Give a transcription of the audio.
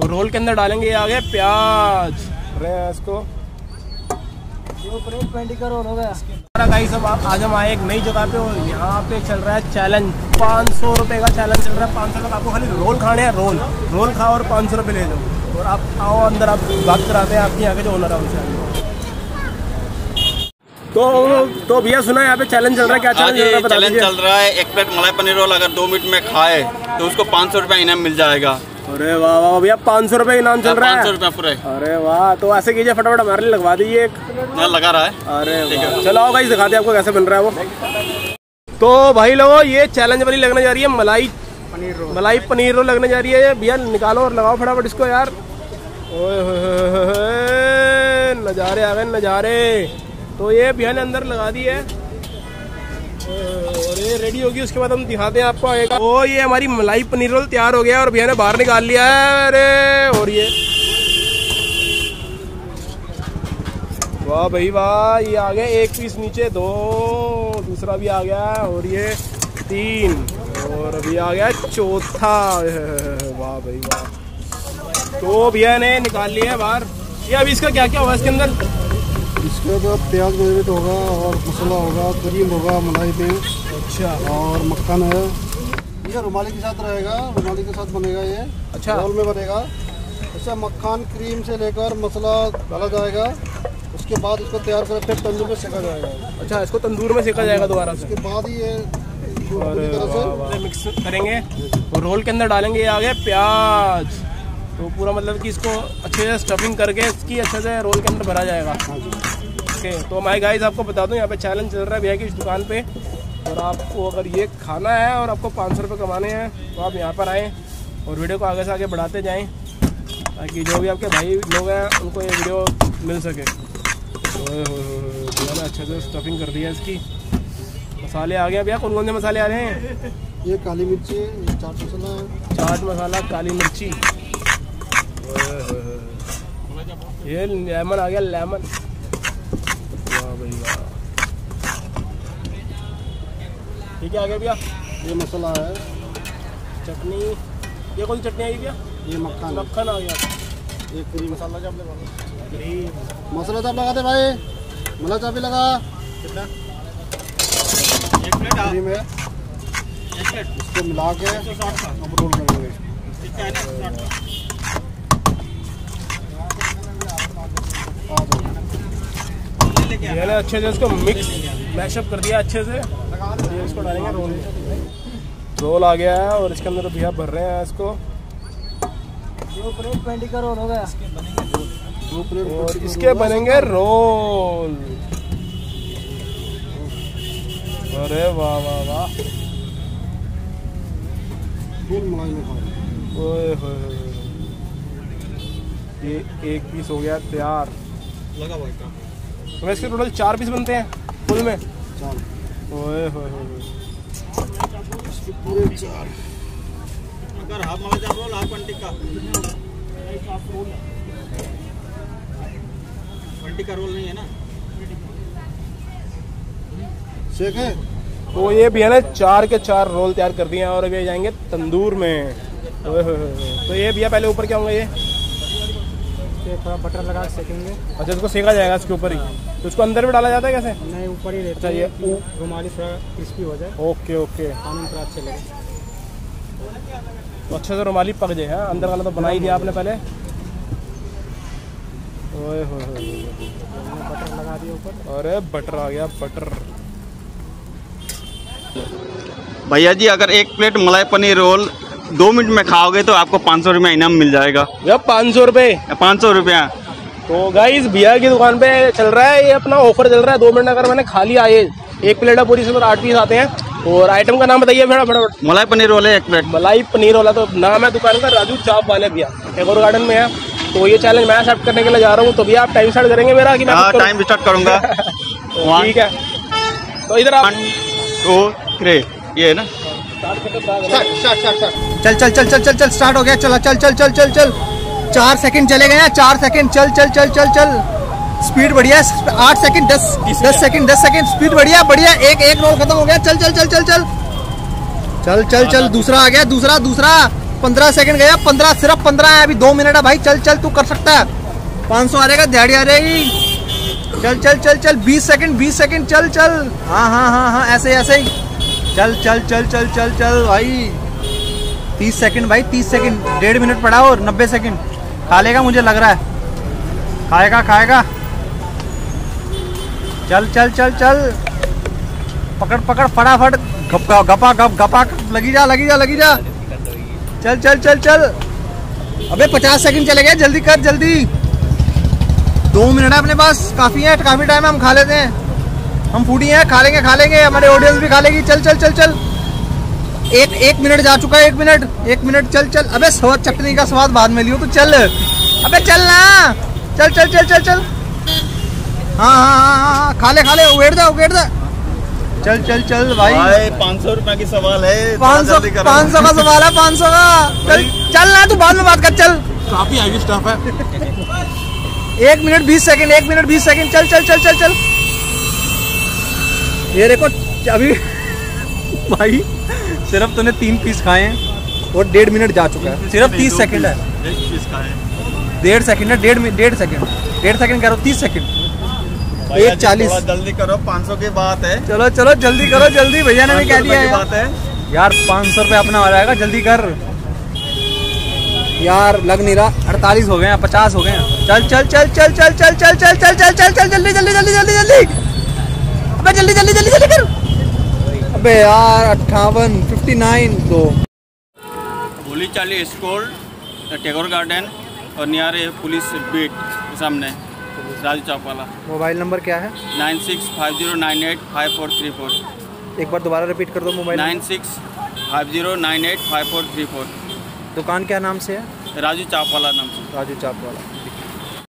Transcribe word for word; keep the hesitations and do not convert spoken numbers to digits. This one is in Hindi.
और रोल के अंदर डालेंगे ये आ गए प्याज। रहे इसको ट्वेंटी का रोल हो गया। गाइस सब आज हम आए एक नई जगह पे और यहाँ पे चल रहा है चैलेंज। पाँच सौ रुपये का चैलेंज चल रहा है। पाँच सौ रुपये आपको खाली रोल खाने हैं, रोल रोल खाओ और पाँच सौ रुपये ले लो और आप आओ अंदर। आप बात कराते हैं आपके यहाँ के जो ओनर है उनसे। तो तो भैया सुना है यहाँ पे चैलेंज चल रहा है, क्या चैलेंज चल रहा है? चैलेंज चल रहा है एक प्लेट मलाई पनीर रोल अगर दो मिनट में खाए तो उसको पाँच सौ रुपये इनाम मिल जाएगा। अरे वाह वाह भैया, पाँच सौ रुपये इनाम चल रहा है। पाँच सौ रुपये पूरे। अरे वाह, तो ऐसे कीजिए फटाफट हमारे लिए लगवा दीजिए एक। लगा रहा है। अरे वाह, चलो आओ गाइस दिखाते हैं आपको कैसे बन रहा है वो। तो भाई लोगों ये चैलेंज वाली लगने जा रही है मलाई पनीर रोल। मलाई पनीर रोल लगने जा रही है। भैया निकालो और लगाओ फटाफट इसको यार। ओए नज़ारे आ गए नज़ारे। तो ये भैया ने अंदर लगा दी है और ये रेडी होगी, उसके बाद हम दिखाते हैं आपको आएगा। ओ ये हमारी मलाई पनीर रोल तैयार हो गया और भैया ने बाहर निकाल लिया है। अरे और ये वाह भाई वाह, ये आ गया एक पीस नीचे, दो दूसरा भी आ गया और ये तीन और अभी आ गया चौथा। वाह भाई वाह। तो भैया ने निकाल लिया है बाहर। ये अभी इसका क्या क्या होगा इसके अंदर? इसके तो प्याज ग्रेवी होगा और मसाला होगा, क्रीम होगा, मलाई पे। अच्छा, और मक्खन है। ये रुमाली के साथ रहेगा, रुमाली के साथ बनेगा ये। अच्छा, रोल में बनेगा। अच्छा, मक्खन क्रीम से लेकर मसाला डाला जाएगा, उसके बाद इसको तैयार कर फिर तंदूर में सेका जाएगा। अच्छा, इसको तंदूर में सेका जाएगा दोबारा से। उसके बाद ही ये पूरी तरह से मिक्स करेंगे और रोल के अंदर डालेंगे ये आ गया प्याज। तो पूरा मतलब कि इसको अच्छे से स्टफिंग करके इसकी अच्छे से रोल के अंदर भरा जाएगा। ओके, तो हमारे गाइस आपको बता दूं यहाँ पे चैलेंज चल रहा है भैया की इस दुकान पे। और आपको अगर ये खाना है और आपको पाँच सौ रुपये कमाने हैं तो आप यहाँ पर आएँ और वीडियो को आगे से आगे बढ़ाते जाएँ ताकि जो भी आपके भाई लोग हैं उनको ये वीडियो मिल सके। भैया ने अच्छे से स्टफिंग कर दिया इसकी। मसाले आ गए भैया, कौन कौन से मसाले आ रहे हैं? ये काली मिर्ची, ये चाट मसाला, चाट मसाला, काली मिर्ची, ये लेमन आ गया, लेमन। वाह भाई वाह। ठीक है, आ गया भैया। ये मसाला है, चटनी। ये कौन सी चटनी आई भैया? ये मक्खन मक्खन आ गया। ये क्रीम मसाला चाप लगा, क्रीम मसाला चाप लगा दे भाई, मला चाप भी लगा। कितना? एक प्लेट क्रीम है, एक प्लेट। इसको मिला के अब रोल करेंगे। ये अच्छे से इसको मिक्स मैशअप कर दिया अच्छे से। ये इसको डालेंगे रोल में। रोल आ गया है और इसके अंदर भैया भर रहे हैं इसको। ट्वेंटी का रोल हो गया और इसके बनेंगे रोल। अरे वाह वाह वाह। ओए होए, ये एक पीस हो गया तैयार। लगा भाई तो इसके टोटल चार पीस बनते हैं फुल में। चार। ओए होए होए, पूरे चार। अगर half malai chaap roll, half twenty का ट्वेंटी का रोल नहीं है ना, शेक है। तो ये भी है ना चार के चार रोल तैयार कर दिए हैं और अभी जाएंगे तंदूर में। ओए होए होए। तो ये भैया पहले ऊपर क्या होंगे? ये थोड़ा बटर लगा सेकेंगे। अच्छा, इसको सेका जाएगा इसके ऊपर ही। तो इसको अंदर भी डाला जाता है कैसे? नहीं, ऊपर ही रहता अच्छा, है। ये रुमाली थोड़ा क्रिस्पी हो जाए। ओके ओके, खाने थोड़ा अच्छे लगे तो अच्छे से रुमाली पक जाए। हाँ, अंदर वाला तो बना ही दिया आपने पहले। ओए होए होए, बटर लगा दिया ऊपर। अरे बटर आ गया, बटर। भैया जी अगर एक प्लेट मलाई पनीर रोल दो मिनट में खाओगे तो आपको पाँच सौ रुपया इनाम मिल जाएगा। भैया पाँच सौ रुपये पाँच सौ रुपया। तो गाइस भैया की दुकान पे चल रहा है ये अपना ऑफर चल रहा है। दो मिनट अगर मैंने खा लिया ये एक प्लेट है पूरी, इसमें आठ पीस आते हैं। और आइटम का नाम बताइए भैया फटाफट। मलाई पनीर रोल है एक प्लेट। मलाई पनीर वाला तो नाम है दुकान का, राजू चाप वाले भैया, एगोर गार्डन में है। तो ये चैलेंज मैं एक्सेप्ट करने के लिए जा रहा हूँ। तो भैया आप टाइम स्टार्ट करेंगे मेरा कि मैं टाइम स्टार्ट करूंगा? ठीक है, तो इधर आप टू थ्री, ये है ना। चल चल चल चल चल चल स्टार्ट हो गया। चला चल चल चल चल चल चार सेकंड चले गए हैं। चार सेकंड चल चल चल चल चल स्पीड बढ़िया। आठ सेकंड, दस दस सेकंड, दस सेकंड स्पीड बढ़िया बढ़िया। एक एक रोल खत्म हो गया। चल चल चल चल चल चल चल चल दूसरा आ गया, दूसरा दूसरा पंद्रह सेकंड गया, पंद्रह, सिर्फ पंद्रह है, अभी दो मिनट है भाई। चल चल तू कर सकता है। पाँच सौ आ जाएगा, दिहाड़ी आ जाएगी। चल चल चल चल, बीस सेकंड, बीस सेकंड, चल चल। हाँ हाँ हाँ हाँ, ऐसे ऐसे ही चल चल चल चल चल चल भाई। तीस सेकंड भाई, तीस सेकंड, डेढ़ मिनट पड़ा और नब्बे सेकंड। खा लेगा मुझे लग रहा है, खाएगा खाएगा। चल चल चल चल, पकड़ पकड़ फटाफट, गपा गपा गप गपा, लगी जा लगी जा लगी जा। चल चल चल चल, अबे पचास सेकंड चले गए, जल्दी कर जल्दी। दो मिनट है अपने पास, काफी है, काफी टाइम है, हम खा लेते हैं। हम फूडी हैं, खा लेंगे खा लेंगे, हमारे ऑडियंस भी खा लेगी। चल चल चल चल, एक एक मिनट जा चुका है, एक मिनट एक मिनट। चल चल, अबे स्वाद चटनी का स्वाद बाद में लियो तो चल, अबे चल ना, चल चल चल चल चल। हाँ हाँ हाँ हाँ, खा ले खा ले, उगेड़ दे उगेड़ दे। चल चल चल भाई, पाँच सौ रुपए की सवाल है, पाँच सौ पाँच सौ का सवाल है, पाँच सौ का। चल चल ना, तू बाद में बात कर। चल, काफी हैवी स्टफ है। एक मिनट बीस सेकंड, एक मिनट बीस सेकंड। चल चल चल चल चल। ये देखो अभी भाई सिर्फ तूने तीन पीस खाए हैं और डेढ़ मिनट जा चुका है। सिर्फ तीस सेकंड है, डेढ़ सेकंड है, डेढ़ डेढ़ सेकंड, डेढ़ सेकंड कह रहा हूँ, तीस सेकंड, एक चालीस। जल्दी करो, पाँच सौ की बात है। चलो चलो जल्दी करो, जल्दी, भैया ने भी कह दिया बात है यार। पाँच सौ रुपये अपना हो जाएगा, जल्दी कर यार, लग नहीं रहा। अड़तालीस हो गए हैं, पचास हो गए हैं। चल चल चल चल चल चल चल चल चल चल चल चल, जल्दी जल्दी जल्दी जल्दी जल्दी, अबे जल्दी जल्दी जल्दी जल्दी कर। अबे यार अट्ठावन, फिफ्टी नाइन। दो holy child school, Tagore garden और नियर पुलिस बीट के सामने, राजू चौक वाला। मोबाइल नंबर क्या है? Nine six five zero nine eight five four three four. एक बार दोबारा रिपीट कर दो mobile. Nine six five zero nine eight five four three four. दुकान क्या नाम से है? राजू चाप वाला नाम से। राजू चाप वाला।